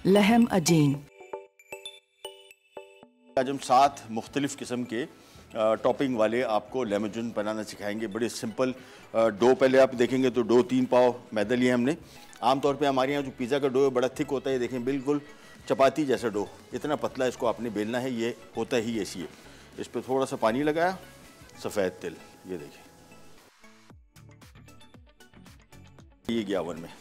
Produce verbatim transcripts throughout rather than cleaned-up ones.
लहम अजीन। आज हम सात मुख्तलिफ किस्म के टॉपिंग वाले आपको लेमन बनाना सिखाएंगे। बड़े सिंपल डो पहले आप देखेंगे तो डो तीन पाव मैदा लिया हमने। आमतौर पे हमारे यहाँ जो पिज़्ज़ा का डो है बड़ा थिक होता है, देखें बिल्कुल चपाती जैसा डो, इतना पतला इसको आपने बेलना है, ये होता ही ऐसी है। इस पर थोड़ा सा पानी लगाया, सफ़ेद तिल, ये देखें ये गया ओवन में।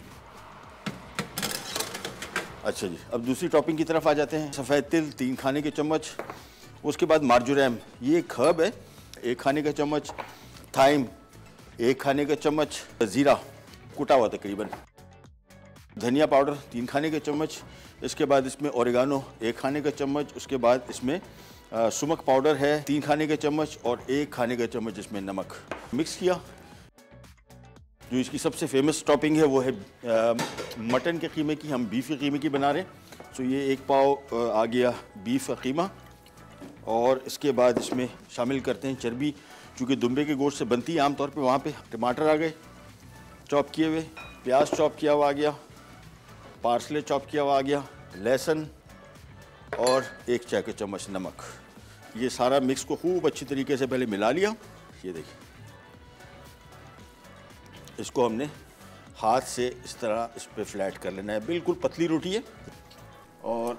अच्छा जी, अब दूसरी टॉपिंग की तरफ आ जाते हैं। सफ़ेद तिल तीन खाने के चम्मच, उसके बाद मार्जोरैम, ये एक हर्ब है, एक खाने का चम्मच, थाइम एक खाने का चम्मच, ज़ीरा कुटा हुआ तकरीबन, धनिया पाउडर तीन खाने के चम्मच, इसके बाद इसमें ओरिगानो एक खाने का चम्मच, उसके बाद इसमें आ, सुमक पाउडर है तीन खाने के चम्मच और एक खाने का चम्मच इसमें नमक मिक्स किया। जो इसकी सबसे फेमस टॉपिंग है वो है आ, मटन के कीमे की, हम बीफ के कीमे की बना रहे हैं। सो ये एक पाव आ गया बीफ का कीमा और इसके बाद इसमें शामिल करते हैं चर्बी, चूँकि दुम्बे के गोश्त से बनती है आमतौर पे। वहाँ पे टमाटर आ गए चॉप किए हुए, प्याज चॉप किया हुआ आ गया, पार्सले चॉप किया हुआ आ गया, लहसुन और एक चाय का चम्मच नमक। ये सारा मिक्स को खूब अच्छी तरीके से पहले मिला लिया। ये देखिए, इसको हमने हाथ से इस तरह इस पर फ्लैट कर लेना है, बिल्कुल पतली रोटी है। और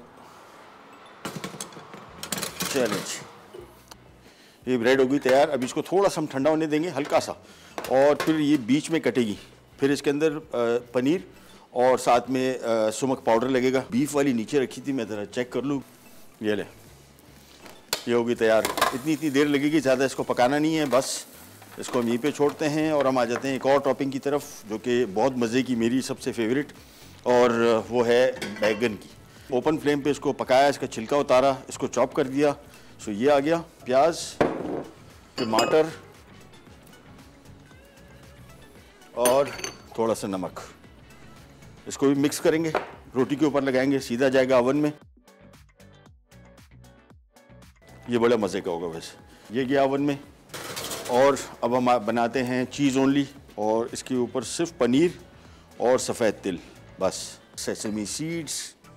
चैलेंज, ये ब्रेड हो गई तैयार। अब इसको थोड़ा सा हम ठंडा होने देंगे, हल्का सा, और फिर ये बीच में कटेगी। फिर इसके अंदर पनीर और साथ में सुमक पाउडर लगेगा। बीफ वाली नीचे रखी थी, मैं ज़रा चेक कर लूँ। ये ले, ये होगी तैयार। इतनी इतनी देर लगेगी, ज़्यादा इसको पकाना नहीं है, बस इसको हम यहीं पे छोड़ते हैं और हम आ जाते हैं एक और टॉपिंग की तरफ, जो कि बहुत मज़े की, मेरी सबसे फेवरेट, और वो है बैगन की। ओपन फ्लेम पे इसको पकाया, इसका छिलका उतारा, इसको चॉप कर दिया। सो ये आ गया प्याज, टमाटर और थोड़ा सा नमक। इसको भी मिक्स करेंगे, रोटी के ऊपर लगाएंगे, सीधा जाएगा ओवन में। ये बड़ा मज़े का होगा वैसे। ये गया ओवन में। और अब हम बनाते हैं चीज़ ओनली, और इसके ऊपर सिर्फ पनीर और सफ़ेद तिल, बस। सेसमी सीड्स,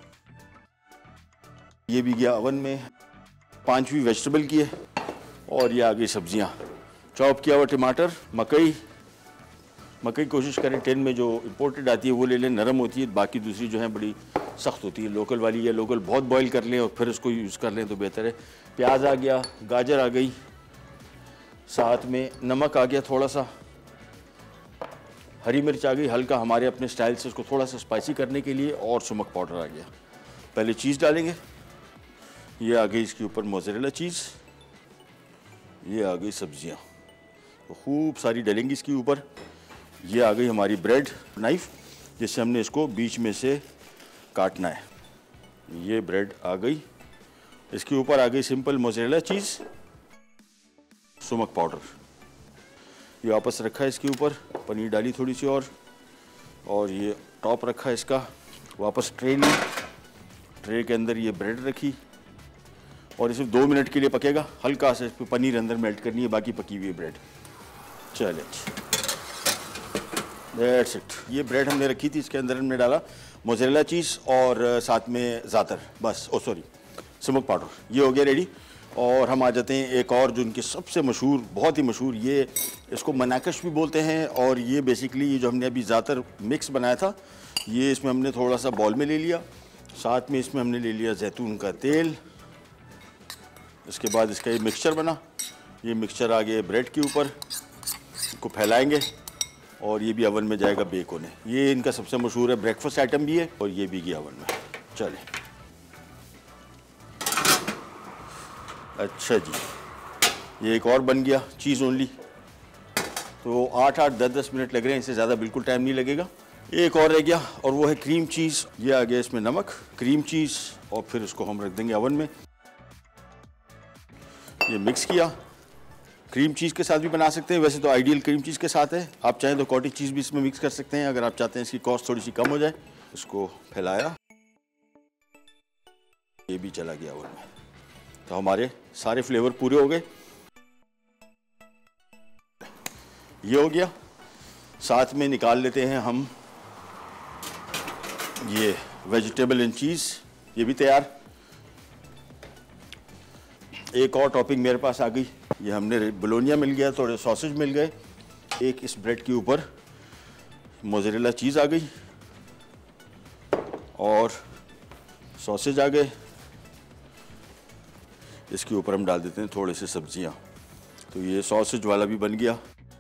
ये भी गया ओवन में। पांचवी वेजिटेबल की है, और ये आ गई सब्जियां। चॉप किया हुआ टमाटर, मकई मकई कोशिश करें टेन में जो इंपोर्टेड आती है वो ले लें, नरम होती है। बाकी दूसरी जो है बड़ी सख्त होती है। लोकल वाली या लोकल बहुत बॉईल कर लें और फिर उसको यूज़ कर लें तो बेहतर है। प्याज आ गया, गाजर आ गई, साथ में नमक आ गया थोड़ा सा, हरी मिर्च आ गई हल्का हमारे अपने स्टाइल से उसको थोड़ा सा स्पाइसी करने के लिए, और सुमक पाउडर आ गया। पहले चीज़ डालेंगे, ये आ गई इसके ऊपर मोज़रेला चीज़, ये आ गई सब्जियां, तो खूब सारी डलेंगी इसके ऊपर। ये आ गई हमारी ब्रेड नाइफ, जिससे हमने इसको बीच में से काटना है। ये ब्रेड आ गई, इसके ऊपर आ गई simple mozzarella cheese, sumac powder, ये वापस रखा है इसके ऊपर, पनीर डाली थोड़ी सी और और ये टॉप रखा है इसका, वापस ट्रे ली, ट्रे के अंदर ये ब्रेड रखी, और इसे दो मिनट के लिए पकेगा। हल्का से इस पर पनीर अंदर मेल्ट करनी है, बाकी पकी हुई ब्रेड। Challenge, that's it. ये ब्रेड हमने रखी थी, इसके अंदर हमने डाला मोज़रेला चीज़ और साथ में ज़ातर, बस, ओ सॉरी सुमक पाउडर। ये हो गया रेडी। और हम आ जाते हैं एक और जो उनके सबसे मशहूर, बहुत ही मशहूर, ये इसको मनाकश भी बोलते हैं। और ये बेसिकली ये जो हमने अभी ज़ातर मिक्स बनाया था, ये इसमें हमने थोड़ा सा बॉल में ले लिया, साथ में इसमें हमने ले लिया जैतून का तेल। इसके बाद इसका ये मिक्सचर बना, ये मिक्सचर आ गया ब्रेड के ऊपर, इसको फैलाएंगे और ये भी ओवन में जाएगा बेक होने। ये इनका सबसे मशहूर है, ब्रेकफास्ट आइटम भी है, और ये भी गया ओवन में। चलें, अच्छा जी, ये एक और बन गया चीज़ ओनली। तो आठ आठ दस दस मिनट लग रहे हैं, इससे ज़्यादा बिल्कुल टाइम नहीं लगेगा। एक और रह गया, और वो है क्रीम चीज़। ये आ गया इसमें नमक, क्रीम चीज़, और फिर इसको हम रख देंगे ओवन में। ये मिक्स किया, क्रीम चीज़ के साथ भी बना सकते हैं, वैसे तो आइडियल क्रीम चीज़ के साथ है। आप चाहें तो कॉटेज चीज़ भी इसमें मिक्स कर सकते हैं, अगर आप चाहते हैं इसकी कॉस्ट थोड़ी सी कम हो जाए। इसको फैलाया, ये भी चला गया ओवन में। तो हमारे सारे फ्लेवर पूरे हो गए। ये हो गया। साथ में निकाल लेते हैं हम ये वेजिटेबल एंड चीज़ ये भी तैयार। एक और टॉपिंग मेरे पास आ गई, ये हमने बोलोनिया मिल गया, थोड़े सॉसेज मिल गए। एक इस ब्रेड के ऊपर मोज़रेला चीज़ आ गई और सॉसेज आ गए। इसके ऊपर हम डाल देते हैं थोड़े से सब्जियां, तो ये सॉसेज वाला भी बन गया।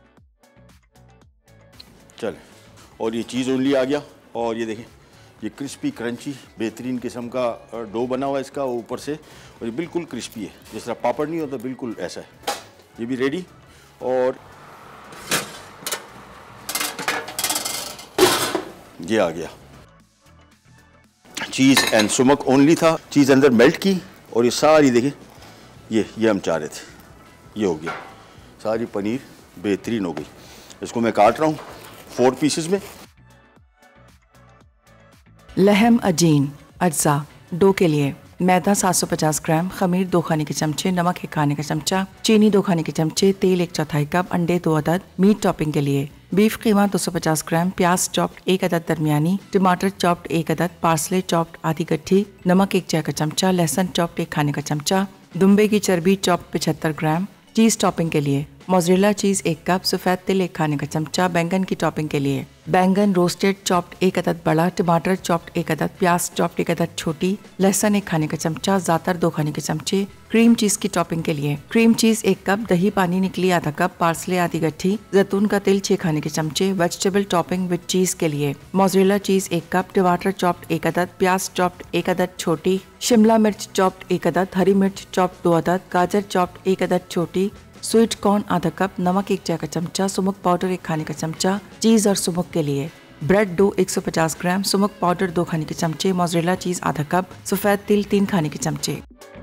चले, और ये चीज़ ओनली आ गया। और ये देखें, ये क्रिस्पी क्रंची बेहतरीन किस्म का डो बना हुआ है इसका ऊपर से, और ये बिल्कुल क्रिस्पी है, जिस तरह पापड़ नहीं होता बिल्कुल ऐसा है। ये भी रेडी। और ये आ गया चीज़ एंड सुमक ओनली था। चीज़ अंदर मेल्ट की और ये सारी देखें, ये ये हम चाह रहे थे, ये हो गया। सारी पनीर बेहतरीन हो गई। इसको मैं काट रहा हूँ फोर पीसेस में। लहम अजीन अज्जा डो के लिए मैदा सात सौ पचास ग्राम, खमीर दो खाने के चमचे, नमक एक खाने का चमचा, चीनी दो खाने के चमचे, तेल एक चौथाई कप, अंडे दो अदद। मीट टॉपिंग के लिए बीफ कीमा दो सौ पचास ग्राम, प्याज चॉप्ड एक अदद दरमियानी, टमाटर चॉप्ड एक अदद, पार्सले चॉप्ड आधी गट्ठी, नमक एक चाय का चमचा, लहसुन चॉप्ड एक खाने का चमचा, दुम्बे की चर्बी चॉप्ड पचहत्तर ग्राम। चीज़ टॉपिंग के लिए मोज़रेला चीज़ एक कप, सफ़ेद तिल एक खाने का चमचा। बैंगन की टॉपिंग के लिए बैंगन रोस्टेड चॉप्ड एक अदद बड़ा, टमाटर चॉप्ड एक अदद, प्याज चॉप्ड एक अदद छोटी, लहसुन एक खाने का चमचा, ज़ातर दो खाने के चमचे। क्रीम चीज़ की टॉपिंग के लिए क्रीम चीज़ एक कप, दही पानी निकली आधा कप, पार्सले आधी गट्ठी, जैतून का तेल छः खाने के चमचे। वेजिटेबल टॉपिंग विद चीज़ के लिए मोज़रेला चीज़ एक कप, टमाटर चॉप्ड एक अदद, प्याज चॉप्ड एक अदद छोटी, शिमला मिर्च चॉप्ड एक अदद, हरी मिर्च चॉप्ड दो अदद, गाजर चॉप्ड एक अदद छोटी, स्वीट कॉर्न आधा कप, नमक एक चाय का चमचा, सुमुक पाउडर एक खाने का चमचा। चीज़ और सुमुक के लिए ब्रेड डो एक सौ पचास ग्राम, सुमुक पाउडर दो खाने के चमचे, मोज़रेला चीज़ आधा कप, सफ़ेद तिल तीन खाने के चमचे।